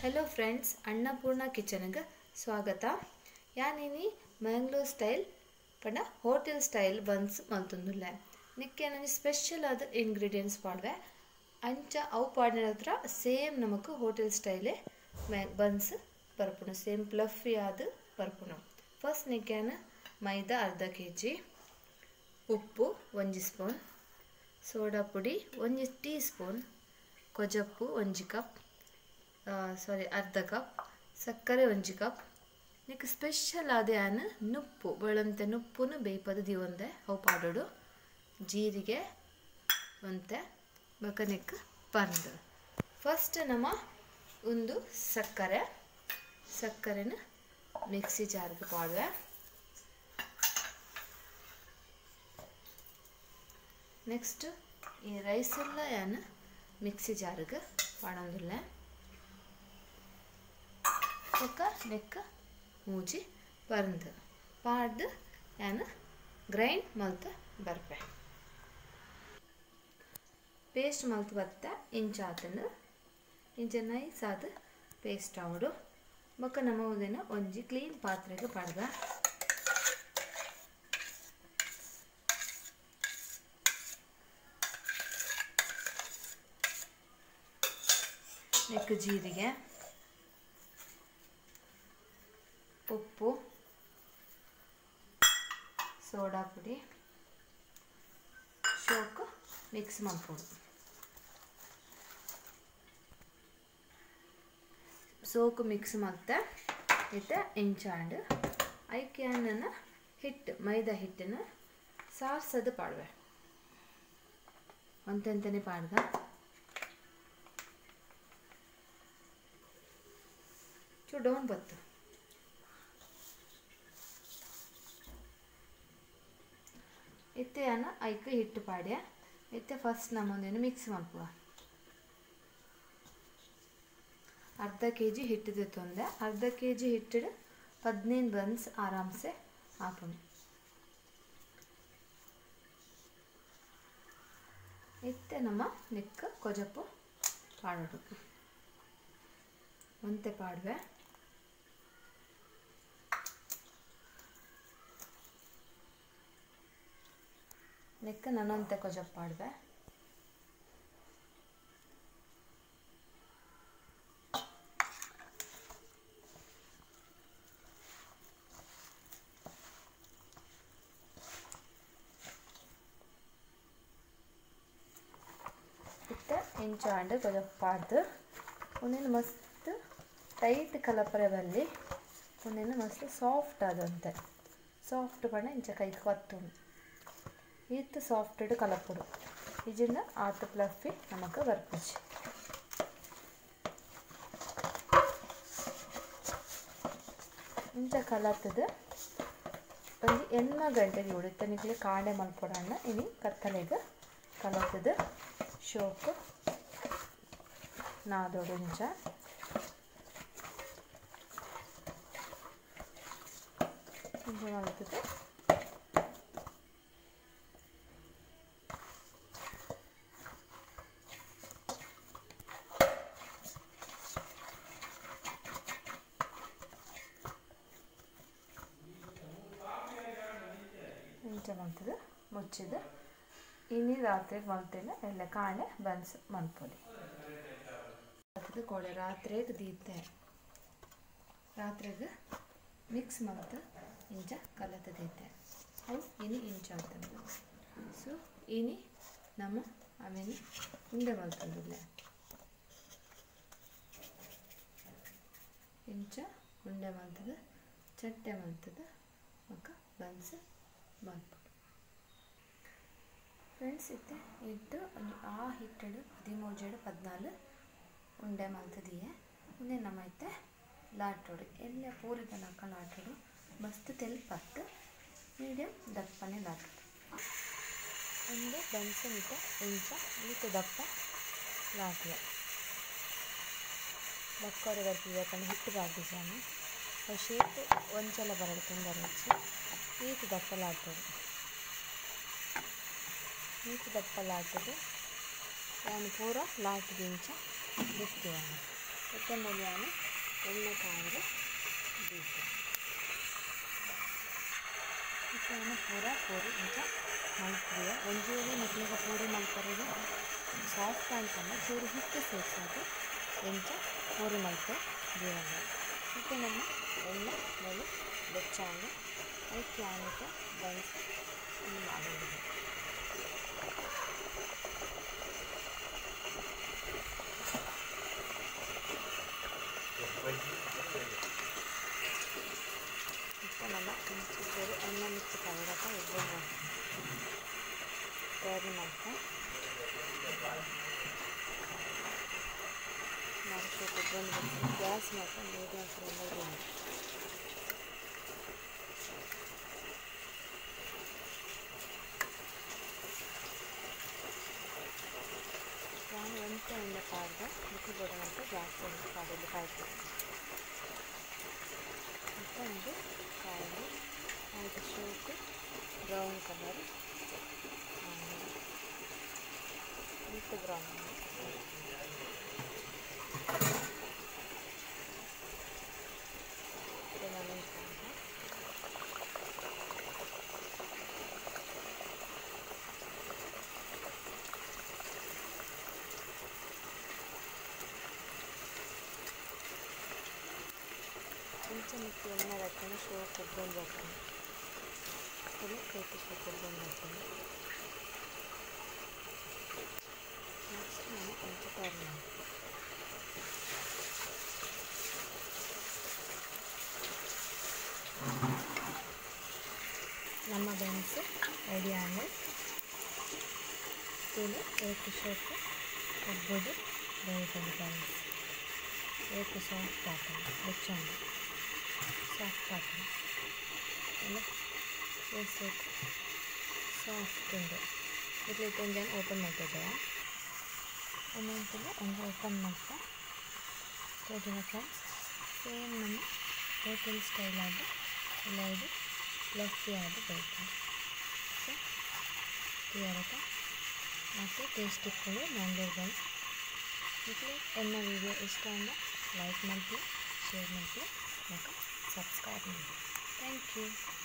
hello friends Annapurna kitchen ಗೆ स्वागत यानी मैंगलोर स्टाइल पड़ होटल स्टाइल बन्स मल्तुंदुल्ले निक्के स्पेशल आद इंग्रीडियंट्स पाडवे अंच अव पाडिनत्र सेम नमक होटल स्टाइल बन्स परपुनु सेम प्लफी आद परपुनु फस्ट निक्के मैदा अर्ध केजी उप्पु 1 स्पून सोडा पुडी 1 टी स्पून कोजप्पु 1 कप सारी अर्ध कप सक्करे 1 कप निक स्पेशल आदे नुप्पु बेळंते नुप्पुनु बेयपद दिवंदे अव पाडोडु जीरिगे ಒಂತೆ ಬಕ ನಿಕ್ ಪರ್ಂದು ಫಸ್ಟ್ ನಮ್ಮ ಒಂದು ಸಕ್ಕರೆನ ಮಿಕ್ಸಿ ಜಾರ್ಗೆ ಪಾಡುವೆ ನೆಕ್ಸ್ಟ್ ಈ ರೈಸ್ ಎಲ್ಲ ಯಾನ ಮಿಕ್ಸಿ ಜಾರ್ಗೆ ಪಾಡೋದಿಲ್ಲ ಬಕ ನಿಕ್ ಮೂಜಿ ಪರ್ಂದು ಪಾಡ್ದು ಯಾನ ಗ್ರೈಂಡ್ ಮಲ್ತ ಬರ್ಪೆ पेस्ट मल्त बत्ता इंच आतनु इंच नैस आद पेस्ट आवडु बक नमोदेन ಒಂಜಿ क्लीन पात्रेगे पड़ग नेक जीरिगे उप्पु सोडा पुडी शोक मिक्स मल्पोडु सोक मिक्स मल्ते इत्ते इंचांड ऐक्यानन हिट मैदा हिಟ್ಟನ ಸಾರ್ಸದು ಪಾಡುವೆ ಒಂತೆಂತನೆ ಪಾಡ್ದ ಚೂಡೋನ್ ಬತ್ತು इत्ते यान ऐक हिट पाड्या इत्ते फस्ट नमोदेन मिक्स मल्पुव अर्ध केजी हिट्टु तोंदे अर्ध केजी हिट्टु 15 बन्स आराम से आपुनु इत्ते नम्म निक्क कोजप्पु पाडोडु ಒಂತೆ पाडुवे निक्क ननोंते कोजप्पु पाडुवे इंचांड कोजप्पु पाड्ದು उन्नेन मस्त टाइट कलपरे बल्ली उन्नेन मस्त सॉफ्ट आदंते सॉफ्ट पण्ण इंच कैक वत्तुंडु ಈತ್ ಸಾಫ್ಟೆಡ್ ಕಲಪುಡು ಇಜಿಂದ ಆತ ಪ್ಲಫಿ ನಮಕ ಬರ್ಪುಜಿ ಇಂಚ ಕಲತದ ಒಂದು 8 ಗಂಟೆಗೆ ಉಳಿತ ನಿಕ್ಲೆ ಕಾಂಡೆ ಮಲ್ಪೊಡಣ್ಣ ಇನಿ ಕತ್ತಲೆಗೆ ಕಲತದ ಶೋಕ್ ನಾದೋಡು ಇಂಚ ಇಂಚ ಮಲ್ತದ मल्तद मुच्चिद इनी रात्रि मल्तेने एल्ले कांडे बन्स मल्पोली कोडे रात्रि दीते रात्रि मिक्स मल्त इंच कलत दीते अವು इनी इंच आतन सो इनी नम अवेनी उंडे मल्तुंडुल्ले इंच उंडे मल्तद चट्टे मल्तद मक्क बन्स मल्पोಡು फ्रेंड्स इत्ते इट्टु आ हिट्टड 13-14 उंडे मल्तदिये उन्ने नम इत्ते लाटोಡು एल्ले पूरी तनक लाटोಡು मस्त तेल्पत्त मीडियम दप्पने लाटोಡು उंडे बन्स इत्ते इंच ईत दप्प लाटुवे दक्कोरे बर्तिदे कण हिट्टु पाड्दिसानु आ शेप ಒಂಚಲ ಬರಡು ತುಂಬಾ ರುಚಿ ಈತ ದಪ್ಪ लाटोಡು नीट दप्प लाटोಡು यानी पूरा लाट दिंच बिस्ती ಸೆಕೆಂಡಲ್ಲಿ ನಾನು ಎಣ್ಣೆ ಕಾಯಿಲೆ ದೀಪ ನಾನು ಪೂರಿ ಇಂಚ ಮಲ್ತಿದೆ ಒಂಜೂರು ನಿಕ್ಲಿಗೆ ಪೂರಿ ಮಲ್ಪರೆಗೆ ಸಾಫ್ಟ್ ಅಂತಂದ ಚೂರು ಹಿಟ್ಟು ಸೇರಿಸೋದು ಎಂಚ ಪೂರಿ ಮಲ್ತೆ ಜೀವನ ಮತ್ತು ನಮ್ಮ ಎಣ್ಣೆ ಮೇಲೆ ಬೆಚ್ಚಾಂಗ ಅದಕ್ಕೆ ಆನಿಟ್ಟು ಬನ್ಸ್ ಮಾಡೋದು ನಮ್ಮ ಚೂರು ಎಣ್ಣೆ ಮಿಕ್ಸಿ ಕರಗತ್ತ ಇಬ್ಬರು ತಯಾರಿ ಮಾಡ್ತಾ ಮಾಡಿಸ್ಬೇಕು ಬಂದು ಗ್ಯಾಸ್ ಮಾತ್ರ ಮೀಡಿಯಮ್ ಫ್ಲೇಮಲ್ಲಿ ಉಂಟು ನಾನು ಒಂಟೆ ಎಣ್ಣೆ ಕಾಯ್ದೆ ಮಿಕ್ಕಿ ಬಿಡುವಂತ ಜಾಸ್ತಿ ಎಣ್ಣೆ ಕಾಡಲ್ಲಿ ಕಾಯ್ತೀನಿ ಮತ್ತು ಒಂದು ಕಾಯಿ ಅದು ಶೋಕು ಬ್ರೌನ್ ಕಲರ್ ಮಿಕ್ಕು ಬ್ರೌನ್ కొంచెం మీకు ఎన్న రకమైన షో కొబ్బరి పడుతుంది ఇప్పుడు కేక్ షో కొబ్బరి పడుతుంది నెక్స్ట్ మనం పంచదార ನಮ್ಮ ಬನ್ಸ್ ರೆಡಿ ಆಗಿ ಇದು एक ಶೋಕ್ ಕೊಬ್ಬರಿ ಬೇಯಿಸಿದ ಬನ್ಸ್ एक ಸಾಫ್ಟ್ ಆಗುತ್ತೆ ಬೆಚ್ಚಂದು ಸಾಫ್ಟ್ ಆಗುತ್ತೆ ಅಲ್ಲ ಎಷ್ಟು ಸಾಫ್ಟ್ ಉಂಟು ಇಟ್ಲಿಟ್ಟು ಒಂದು ಓಪನ್ ಮಾಡ್ತಿದ್ದೆ ಒಂದೊಂದು ಒಂದು ಓಪನ್ ಮಾಡ್ತಾ ತೋರಿನ ಫ್ರೆಂಡ್ಸ್ ಸೇಮ್ ನಮ್ಮ ಹೋಟೆಲ್ ಸ್ಟೈಲ್ ಆಗಿ ಎಲ್ಲ ಇದು ಪ್ಲಫಿ ಆಗಿ ಬರುತ್ತೆ ಸೊ ಕ್ಲಿಯರ್ ಮತ್ತು ಟೇಸ್ಟಿಗೆ ಮ್ಯಾಂಗ್ಳೂರ್ ಬನ್ಸ್ ಇಟ್ಲಿ ಎನ್ನ ವಿಡಿಯೋ ಇಷ್ಟ ಅಂದ್ರೆ ಲೈಕ್ ಮಾಡಿ ಶೇರ್ ಮಾಡಿ ಮತ್ತು ಸಬ್ಸ್ಕ್ರೈಬ್ ಮಾಡಿ ಥ್ಯಾಂಕ್ ಯು